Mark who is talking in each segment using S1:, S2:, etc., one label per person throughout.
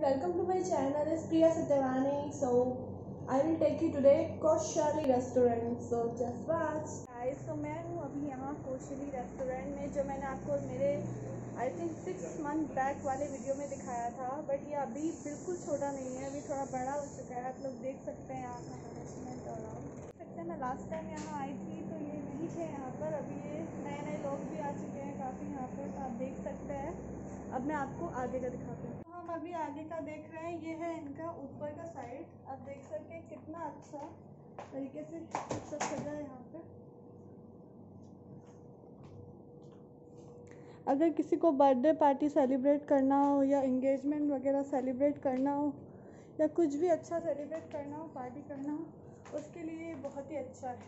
S1: Welcome to my channel. It's Priya Satyavani. So I will take you today Koshali restaurant. So just watch. Guys, so मैं हूँ अभी यहाँ कोशली restaurant में, जो मैंने आपको मेरे आई थिंक 6 मंथ बैक वाले वीडियो में दिखाया था। बट ये अभी बिल्कुल छोटा नहीं है, अभी थोड़ा बड़ा हो चुका है। आप लोग देख सकते हैं यहाँ का मैनेजमेंट और देख सकते हैं। मैं लास्ट टाइम यहाँ आई थी तो ये नहीं थे यहाँ पर, अभी ये नए नए लोग भी आ चुके हैं काफ़ी यहाँ पर, तो आप देख सकते हैं। अब मैं आपको आगे का दिखाती हूँ। हम अभी आगे का देख रहे हैं, ये है इनका ऊपर का साइड। आप देख सकते हैं कितना अच्छा तरीके से सब सजा है यहाँ पे। अगर किसी को बर्थडे पार्टी सेलिब्रेट करना हो या एंगेजमेंट वगैरह सेलिब्रेट करना हो या कुछ भी अच्छा सेलिब्रेट करना हो, पार्टी करना हो, उसके लिए बहुत ही अच्छा है।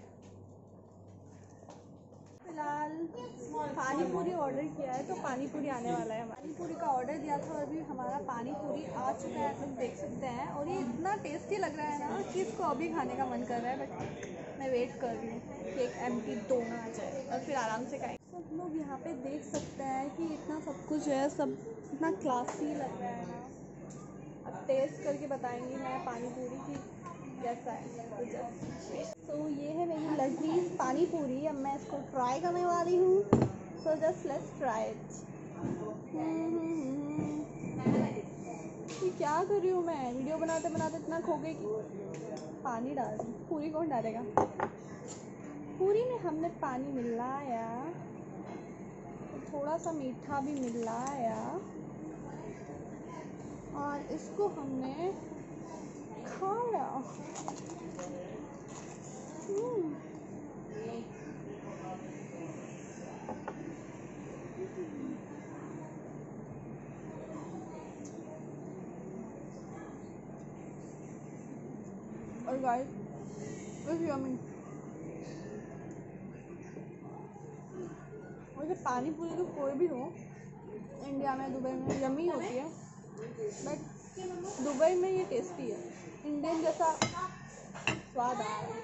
S1: फिलहाल पानी पूरी ऑर्डर किया है तो पानी पूरी आने वाला है। पानी पूरी का ऑर्डर दिया था और अभी हमारा पानी पूरी आ चुका है, आप लोग देख सकते हैं। और ये इतना टेस्टी लग रहा है ना कि इसको अभी खाने का मन कर रहा है। बट मैं वेट कर रही हूँ कि एक एम्प्टी दोना आ जाए और फिर आराम से खाएं। सब लोग यहाँ पे देख सकते हैं कि इतना सब कुछ है, सब इतना क्लासी लग रहा है ना। अब टेस्ट करके बताएंगी मैं पानी पूरी की कैसा है। तो ये है मेरी लजीज पानी पूरी। अब मैं इसको ट्राई करने वाली हूँ। So just let's try it. ये क्या कर रही हूँ मैं, वीडियो बनाते बनाते इतना खो गई कि पानी डाल दी। पूरी कौन डालेगा। पूरी में हमने पानी मिलाया, थोड़ा सा मीठा भी मिलाया और इसको हमने खाया। और गाइस इट्स यम्मी। वैसे पानी पूरी तो कोई भी हो, इंडिया में दुबई में यम्मी होती है, बट दुबई में ये टेस्टी है, इंडियन जैसा स्वाद आ रहा है।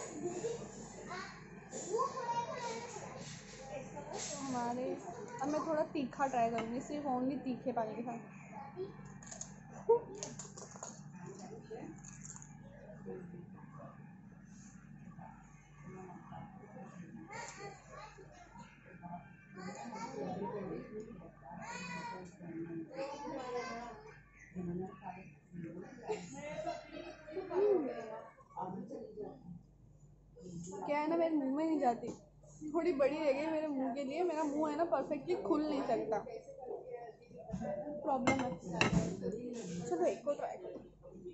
S1: हमारे अब मैं थोड़ा तीखा ट्राई करूँगी, सिर्फ ओनली तीखे पानी के साथ। क्या है ना, मेरे मुंह में नहीं जाती, थोड़ी बड़ी रह गई मेरे मुंह के लिए। मेरा मुंह है ना परफेक्टली खुल नहीं सकता, प्रॉब्लम है। चलो एक को ट्राई करो।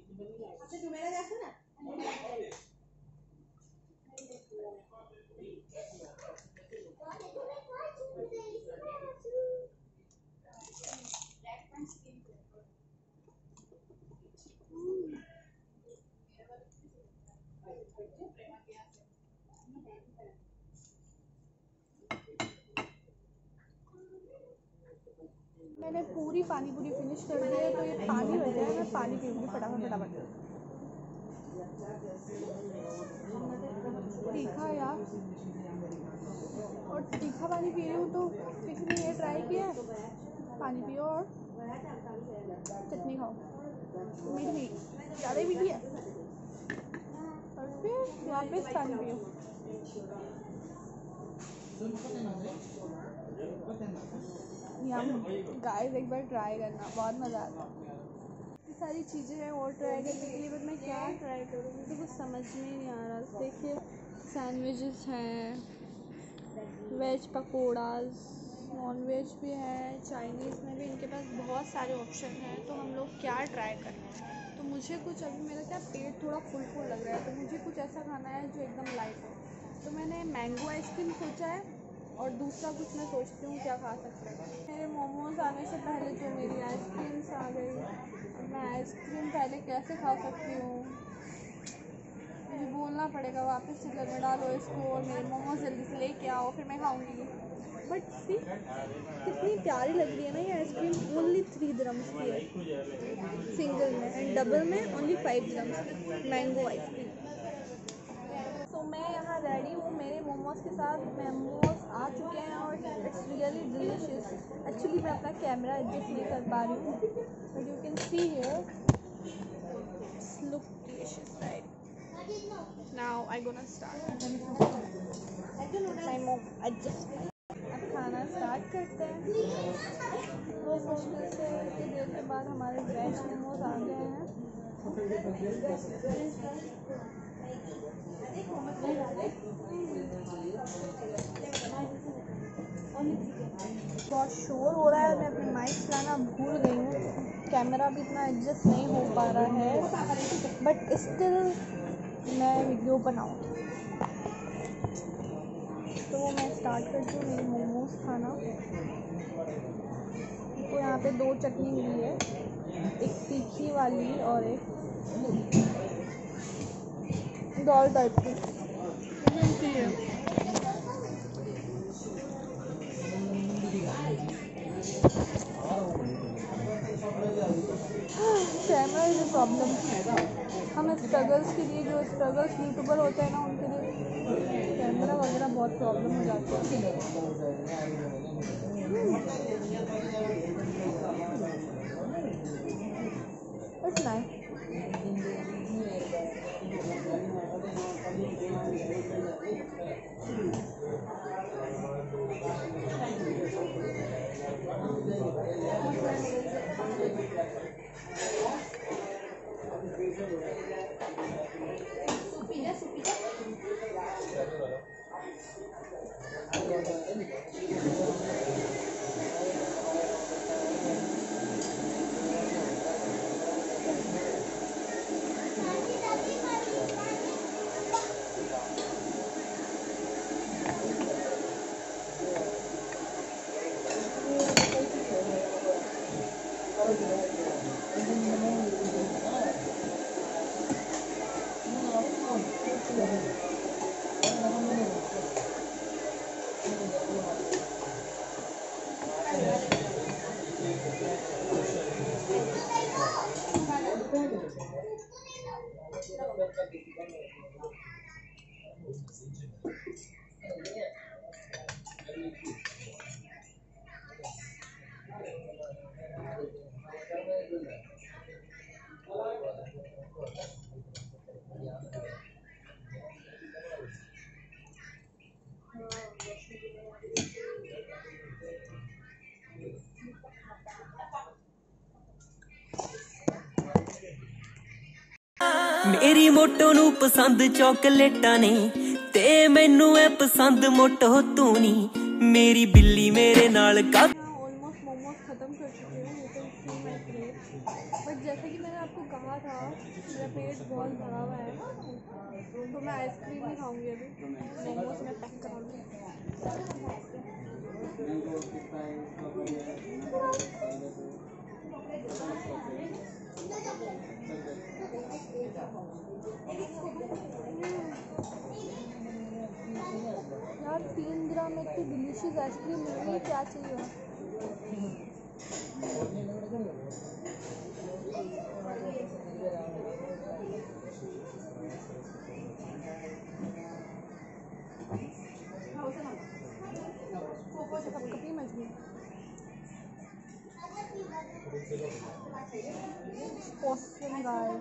S1: मैंने पूरी पानी पूरी फिनिश कर दी है, तो ये पानी बचा है, मैं पानी पीऊँगी फटाफट फटाफट। तीखा यार, और तीखा पानी पी रही हूँ तो किसी ने ये ट्राई किया है, पानी पियो और चटनी खाओ। मीठी ज़्यादा मीठी है और फिर वापस पानी पियो। गाइस एक बार ट्राई करना, बहुत मज़ा आता है। इतनी सारी चीज़ें हैं और ट्राई करने के लिए, बट मैं क्या ट्राई करूँ, मुझे कुछ समझ में नहीं आ रहा। देखिए सैंडविचेस हैं, वेज पकौड़ाज, नॉन वेज भी है, चाइनीज़ में भी इनके पास बहुत सारे ऑप्शन हैं। तो हम लोग क्या ट्राई करें। तो मुझे कुछ, अभी मेरा क्या पेट थोड़ा फुल लग रहा है, तो मुझे कुछ ऐसा खाना है जो एकदम लाइट हो। तो मैंने मैंगो आइसक्रीम सोचा है, और दूसरा कुछ मैं सोचती हूँ क्या खा सकते हैं। मेरे मोमोज़ आने से पहले तो मेरी आइसक्रीम्स आ गई। मैं आइसक्रीम पहले कैसे खा सकती हूँ, मुझे बोलना पड़ेगा वापस से घर में डालो इसको और मेरे मोमोज जल्दी से लेके आओ, फिर मैं खाऊंगी। बट सी कितनी प्यारी लग रही है ना ये आइसक्रीम। ओनली 3 दिरम्स की है सिंगल में, एंड डबल में ओनली 5 दिरम्स की मैंगो आइसक्रीम। तो मैं यहाँ रेडी। वो मेरे मोमोज के साथ मोमोज आ चुके हैं और इट्स रियली डिलीशियस। एक्चुअली मैं अपना कैमरा एडजस्ट नहीं कर पा रही हूँ, but you can see here it's look delicious right now. I gonna start my mom adjust. अब खाना स्टार्ट करते हैं। बहुत मुश्किल से इतनी देर के बाद हमारे वेज मोमोज आ गए हैं। बहुत शोर हो रहा है और मैं अपनी माइक चलाना भूल गई हूँ। कैमरा भी इतना एडजस्ट नहीं हो पा रहा है, बट स्टिल मैं वीडियो बनाऊँगी। तो वो मैं स्टार्ट करती हूँ मेरी मोमोज खाना। तो यहाँ पे 2 चटनी मिली है, एक तीखी वाली और एक दाल टाइप की। Camera is a problem. हम स्ट्रगल्स के लिए, जो स्ट्रगल्स यूट्यूबर होते हैं ना, उनके लिए कैमरा वगैरह बहुत प्रॉब्लम हो जाती है। It's nice.
S2: मेरी मोटो नू पसंद चॉकलेटा ने ते मैनू है पसंद मोटो तू नी। मेरी बिल्ली मेरे नाल का
S1: ऑलमोस्ट मोमोज ख़त्म कर चुके हैं। You can see my plate. But जैसे कि मैंने आपको कहा था, मेरा पेट बहुत भरा हुआ है, तो मैं आइसक्रीम ही खाऊंगी। अभी मोमोज मैं पैक कराऊंगी। यार 3 ग्राम में इतनी डिलीशियस आइसक्रीम मिल रही है, क्या चाहिए। कभी मछली awesome guys.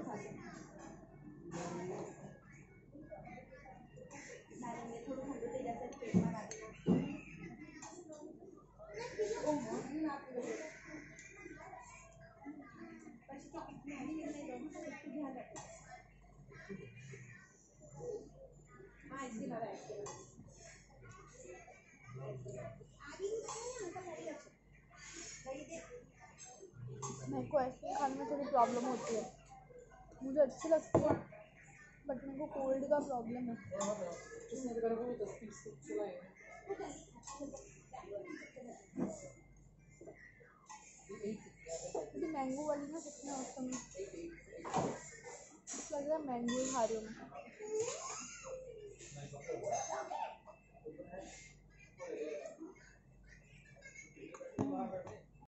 S1: मेरे को आइसक्रीम खाने में थोड़ी प्रॉब्लम होती है। मुझे अच्छी लगती है, बट मेरे को कोल्ड का प्रॉब्लम है। मैंगो वाली ना कितना औसम लग रहा है। मैंगो ही खा रही हूँ मैं।